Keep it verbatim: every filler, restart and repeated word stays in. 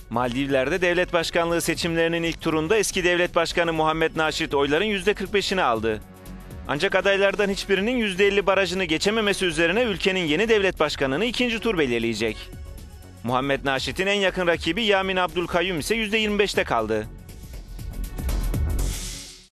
Maldivler'de devlet başkanlığı seçimlerinin ilk turunda eski devlet başkanı Muhammed Naşit oyların yüzde kırk beşini aldı. Ancak adaylardan hiçbirinin yüzde elli barajını geçememesi üzerine ülkenin yeni devlet başkanını ikinci tur belirleyecek. Muhammed Naşit'in en yakın rakibi Yamin Abdülkayyum ise yüzde yirmi beşte kaldı.